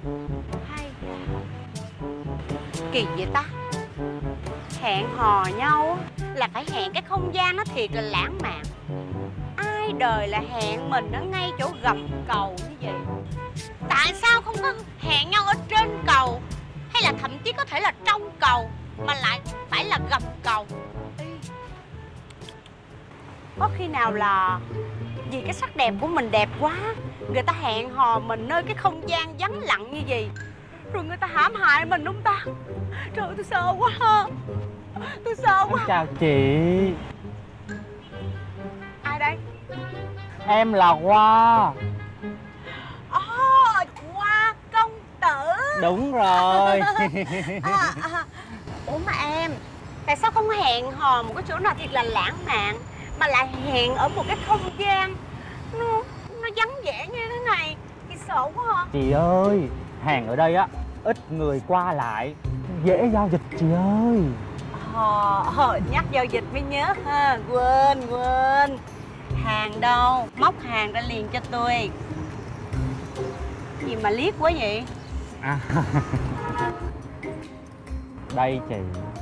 Hay kỳ vậy ta. Hẹn hò nhau là phải hẹn cái không gian nó thiệt là lãng mạn. Ai đời là hẹn mình ở ngay chỗ gầm cầu như vậy? Tại sao không có hẹn nhau ở trên cầu, hay là thậm chí có thể là trong cầu, mà lại phải là gầm cầu? Có khi nào là vì cái sắc đẹp của mình đẹp quá, người ta hẹn hò mình nơi cái không gian vắng lặng như vậy, rồi người ta hãm hại mình không ta? Trời ơi, tôi sợ quá ha. Tôi sợ quá. Chào chị. Ai đây? Em là Hoa. Hoa công tử. Đúng rồi. Ủa mà em, tại sao không hẹn hò một cái chỗ nào thiệt là lãng mạn, mà lại hẹn ở một cái không gian nó vắng vẻ như thế này? Chị sợ quá hả? Chị ơi, hàng ở đây á ít người qua lại, dễ giao dịch chị ơi. Nhắc giao dịch mới nhớ ha. Quên. Hàng đâu? Móc hàng ra liền cho tôi. Gì mà liếc quá vậy? Đây chị.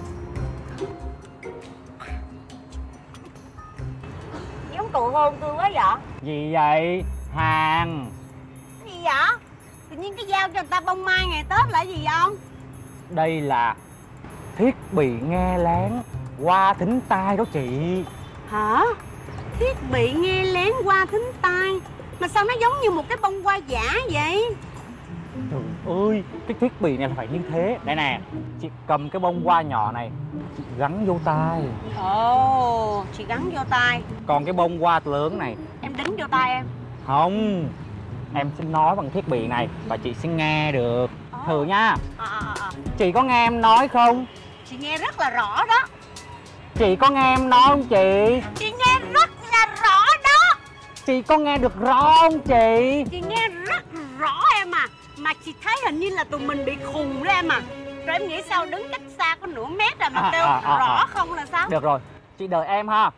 Giống tụi hôn tôi quá vậy. Gì vậy? Hàng. Gì vậy? Tự nhiên cái giao cho người ta bông mai ngày Tết là gì không? Đây là thiết bị nghe lén qua thính tai đó chị. Hả? Thiết bị nghe lén qua thính tai? Mà sao nó giống như một cái bông hoa giả vậy? Trời ơi, cái thiết bị này là phải như thế. Đây nè, chị cầm cái bông hoa nhỏ này, chị gắn vô tai. Ồ, chị gắn vô tai. Còn cái bông hoa lớn này em đính vô tai em. không, em sẽ nói bằng thiết bị này và chị sẽ nghe được. Thử nha. Chị có nghe em nói không? Chị nghe rất là rõ đó. Chị có nghe em nói không chị? Chị nghe rất là rõ đó. Chị có nghe được rõ không chị? Chị nghe rất rõ em à. Mà chị thấy hình như là tụi mình bị khùng đó em à. Rồi em nghĩ sao đứng cách xa có nửa mét rồi mà kêu rõ không là sao? Được rồi, chị đợi em ha.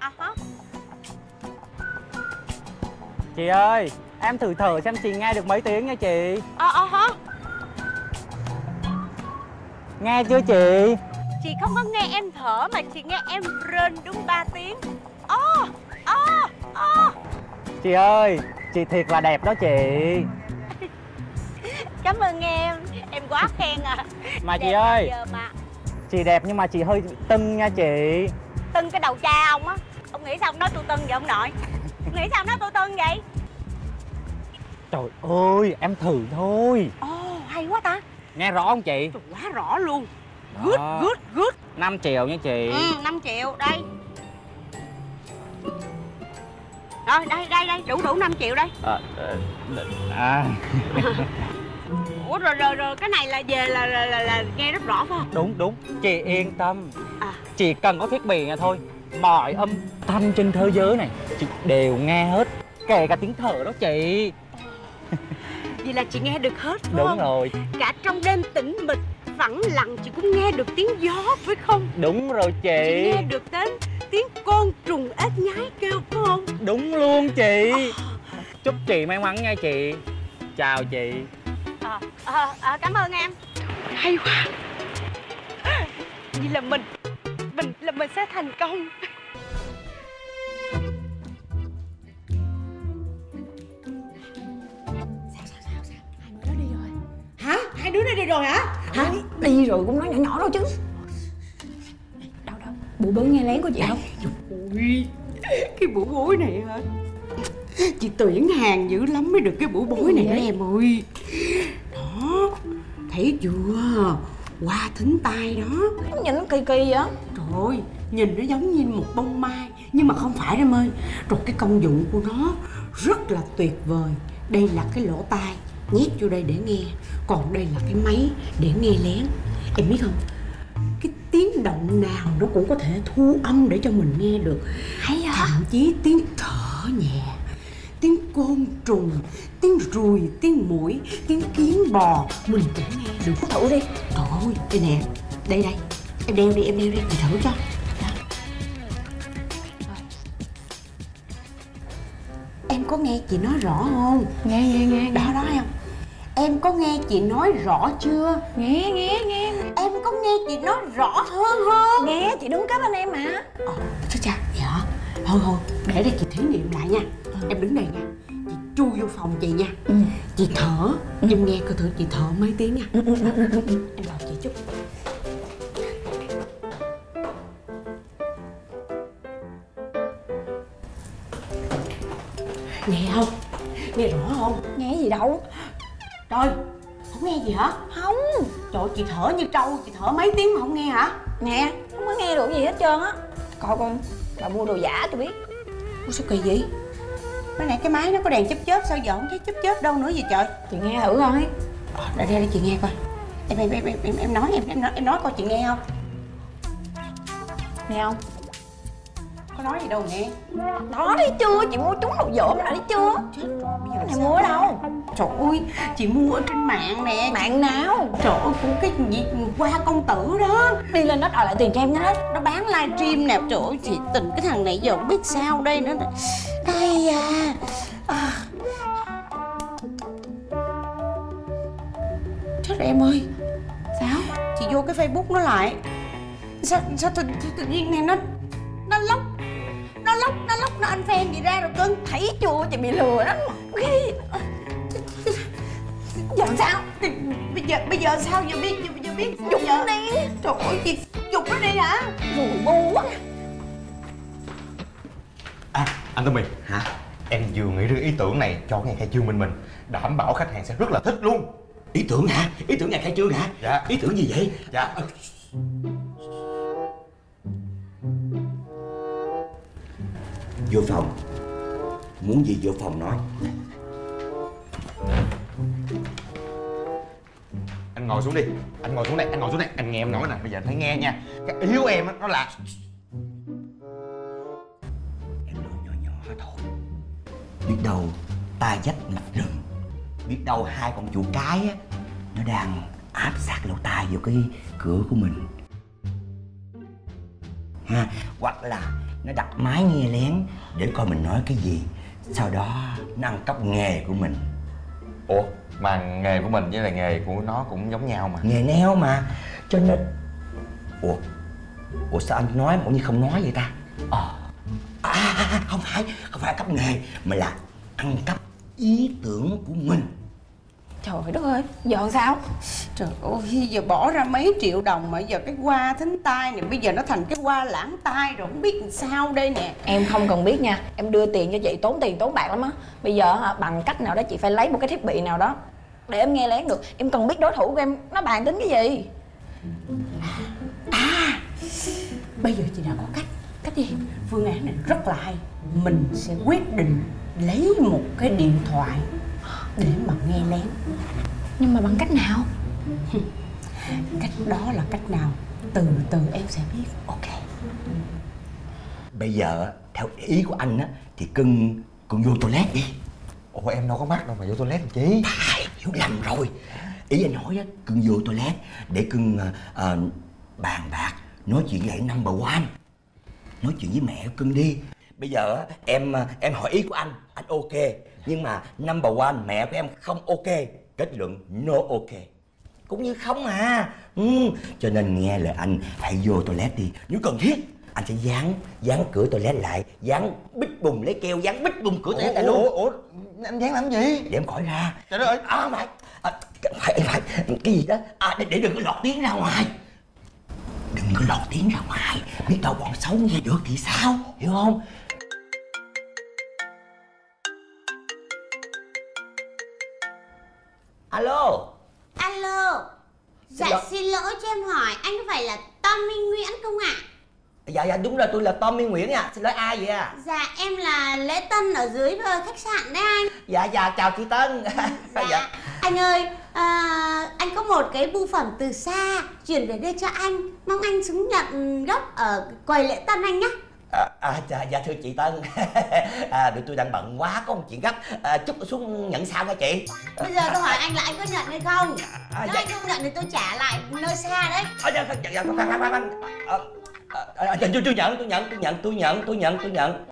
Chị ơi, em thử thở xem chị nghe được mấy tiếng nha chị. Nghe chưa chị? Chị không có nghe em thở mà chị nghe em rên đúng 3 tiếng. Chị ơi, chị thiệt là đẹp đó chị. Cảm ơn em quá khen à. Mà đẹp chị ơi, mà. chị đẹp nhưng mà chị hơi tưng nha chị. Tưng cái đầu cha ông á. Ông nghĩ sao ông nói tôi tưng vậy ông nội? Ông nghĩ sao ông nói tôi tưng vậy? Trời ơi, em thử thôi. Hay quá ta. Nghe rõ không chị? Trời, quá rõ luôn. Good. 5 triệu nha chị. 5 triệu đây. Rồi đây đủ 5 triệu đây. Ủa rồi cái này là về là nghe rất rõ phải không? Đúng, chị yên tâm. Chỉ cần có thiết bị này thôi, mọi âm thanh trên thế giới này chị đều nghe hết, kể cả tiếng thở đó chị. Vậy là chị nghe được hết phải Đúng không? rồi. Cả trong đêm tĩnh mịch vắng lặng chị cũng nghe được tiếng gió phải không? Đúng rồi chị. Chị nghe được tiếng côn trùng ếch nhái kêu phải không? Đúng luôn chị. Chúc chị may mắn nha chị. Chào chị. Cảm ơn em. Hay quá. Vậy là mình sẽ thành công. Hả? Hai đứa nó đi rồi hả? Hả? Đi rồi cũng nói nhỏ nhỏ đâu chứ. Đâu? Bộ bối nghe lén của chị không? Ui, cái bủa bối này hả? Chị tuyển hàng dữ lắm mới được cái bủa bối này đó em ơi. Đó, thấy chưa? Qua thính tai đó. Nhìn nó kỳ kỳ vậy? Trời ơi, nhìn nó giống như một bông mai. Nhưng mà không phải em ơi. Rồi cái công dụng của nó rất là tuyệt vời. Đây là cái lỗ tai, nhét vô đây để nghe. Còn đây là cái máy để nghe lén. Em biết không, cái tiếng động nào nó cũng có thể thu âm để cho mình nghe được. Hay hả? Thậm chí tiếng thở nhẹ, tiếng côn trùng, tiếng ruồi, tiếng muỗi, tiếng kiến bò mình cũng nghe được. Thử đi. Trời ơi, đây nè. Đây em đeo đi, mình thử cho. Em có nghe chị nói rõ không? Nghe. Đó thấy không? Em có nghe chị nói rõ chưa? Nghe. Em có nghe chị nói rõ hơn không? Nghe, chị đứng kế bên em mà. Chứ cha, dạ. Thôi, để đây chị thí nghiệm lại nha. Em đứng đây nha. Chị chui vô phòng chị nha. Chị thở. Em nghe coi thử chị thở mấy tiếng nha. Em bảo chị chút. Nghe không? Nghe rõ không? Nghe gì đâu. Trời, không nghe gì hả? Không. Trời, chị thở như trâu, chị thở mấy tiếng mà không nghe hả? Nè, không có nghe được gì hết trơn á. Coi coi, bà mua đồ giả tôi biết. Ủa sao kỳ vậy? Mới nãy cái máy nó có đèn chớp sao giờ không thấy chớp đâu nữa vậy trời? Chị nghe thử coi. Để chị nghe coi. Em nói em nói coi chị nghe không? Nghe không? Có nói gì đâu nè. Đó đi chưa, chị mua trúng đồ dởm rồi đi chưa? Chết rồi, bây giờ Cái này sao? mua ở đâu? Trời ơi, chị mua ở trên mạng nè. Mạng nào? Trời ơi, của cái gì Hoa Công Tử đó. Đi lên đó đòi lại tiền cho em nhé. Nó bán livestream nè. Trời ơi, chị tình cái thằng này giờ không biết sao đây nữa. Ai da. Chết rồi em ơi. Sao? Chị vô cái Facebook nó lại. Sao tự nhiên này nó lóc nó unfriend gì ra rồi cưng. Thấy chưa, chị bị lừa đó. Ghê. Giờ sao? Bây giờ sao giờ biết Dục giờ đi. Trời ơi chị dục nó đi hả? Rồi bu quá. Anh Tommy hả? Em vừa nghĩ ra ý tưởng này cho ngày khai trương bên mình, đảm bảo khách hàng sẽ rất là thích luôn. Ý tưởng hả? Ý tưởng ngày khai trương hả? Dạ. Ý tưởng gì vậy? Dạ. Vô phòng. Muốn gì vô phòng nói. Anh ngồi xuống đi. Anh ngồi xuống đây, anh nghe em nói nè. Bây giờ anh phải nghe nha. Cái ý của em á, nó là Em nói nhỏ thôi. Biết đâu ta dách mặt rừng. Biết đâu hai con chuột cái á, nó đang áp sát lỗ tai vô cái cửa của mình ha. Hoặc là nó đặt máy nghe lén để coi mình nói cái gì. Sau đó nó ăn cắp nghề của mình. Ủa, mà nghề của mình với là nghề của nó cũng giống nhau mà. Nghề neo mà. Cho nên Ủa sao anh nói mà như không nói vậy ta? Không phải ăn cắp nghề, mà là ăn cắp ý tưởng của mình. Trời đất ơi, giờ sao? Trời ơi, giờ bỏ ra mấy triệu đồng mà giờ cái hoa thính tai này bây giờ nó thành cái hoa lãng tai rồi, không biết làm sao đây nè. Em không cần biết nha, em đưa tiền cho chị tốn tiền tốn bạc lắm á. Bây giờ hả, bằng cách nào đó chị phải lấy một cái thiết bị nào đó để em nghe lén được. Em cần biết đối thủ của em nó bàn tính cái gì. Bây giờ chị đã có cách. Cách gì? Phương án này rất là hay. Mình sẽ quyết định lấy một cái điện thoại để mà nghe lén. Nhưng mà bằng cách nào? Cách đó là cách nào từ từ em sẽ biết. Ok. Bây giờ theo ý của anh á thì cưng vô toilet đi. Ủa em đâu có mắc đâu mà vô toilet làm chi? Phải, hiểu lầm rồi. Ý anh nói á, cưng vô toilet để cưng bàn bạc nói chuyện với number one. Nói chuyện với mẹ cưng đi. Bây giờ á, em hỏi ý của anh ok. Nhưng mà number one mẹ của em không ok. Kết luận no ok. Cũng như không à. Cho nên nghe lời anh, hãy vô toilet đi. Nếu cần thiết anh sẽ dán cửa toilet lại, dán bít bùng, lấy keo dán bít bùng cửa toilet lại luôn. Ủa anh dán làm gì? Để em khỏi ra. Trời đất ơi. Phải cái gì đó để đừng có lọt tiếng ra ngoài. Đừng có lọt tiếng ra ngoài. Biết đâu bọn xấu nghe được thì sao, hiểu không? Alo. Dạ xin lỗi cho em hỏi, anh có phải là Tommy Nguyễn không ạ? Dạ đúng rồi, tôi là Tommy Nguyễn ạ. Xin lỗi ai vậy à? Dạ em là Lễ Tân ở dưới khách sạn đấy anh. Dạ chào chị Tân. Dạ. Anh ơi, anh có một cái bưu phẩm từ xa chuyển về đây cho anh. Mong anh xuống nhận gấp ở quầy Lễ Tân anh nhé. Dạ thưa chị Tân. Tụi tôi đang bận quá, có một chuyện gấp. Chút xuống nhận sau nha chị. Bây giờ tôi hỏi anh là anh có nhận hay không? Nếu anh không nhận thì tôi trả lại nơi xa đấy. Tôi nhận.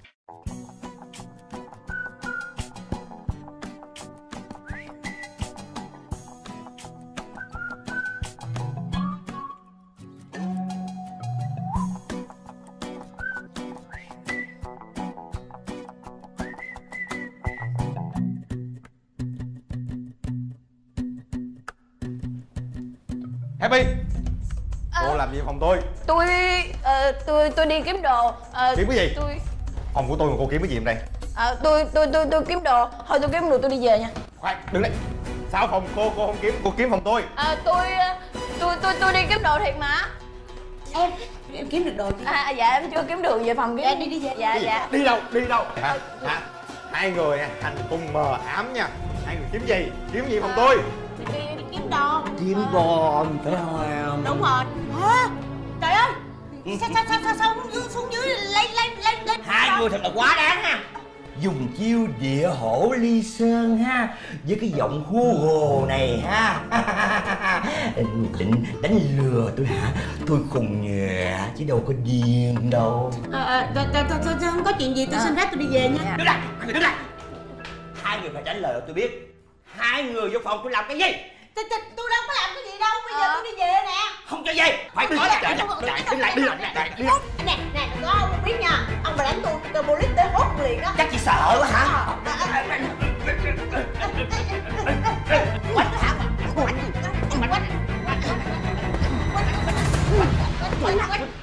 Happy, cô làm gì phòng tôi? Tôi đi kiếm đồ. Kiếm cái gì? Tôi Phòng của tôi mà cô kiếm cái gì ở đây? tôi kiếm đồ. Thôi tôi kiếm đồ tôi đi về nha. Khoan, đừng đấy. Sao phòng cô không kiếm, cô kiếm phòng tôi. Tôi đi kiếm đồ thiệt mà. Em kiếm được đồ chưa? Dạ em chưa kiếm được, về phòng kiếm. Dạ, đi về. Dạ. Đi đâu? Hả? Hai người nha, hành tung mờ ám nha. Hai người kiếm gì? Kiếm gì phòng tôi? Đi kiếm đồ. Kiếm bom phải không? Đúng rồi. Trời ơi, sao xuống dưới lên. Hai người thật là quá đáng ha. Dùng chiêu địa hổ ly sơn ha, với cái giọng hu hồ này ha. Định đánh lừa tôi hả? Tôi khùng nhẹ chứ đâu có điên đâu. Tôi không có chuyện gì, tôi xin phép tôi đi về nha. Đứng lại. Hai người phải trả lời tôi biết. Hai người vô phòng tôi làm cái gì? Tôi đâu có làm cái gì đâu, bây giờ tôi đi về nè. Không cho về, phải nói là đi lại. Nè, có ông biết nha, ông mà đánh tôi police tới hốt liền đó. Chắc chị sợ quá hả? Quánh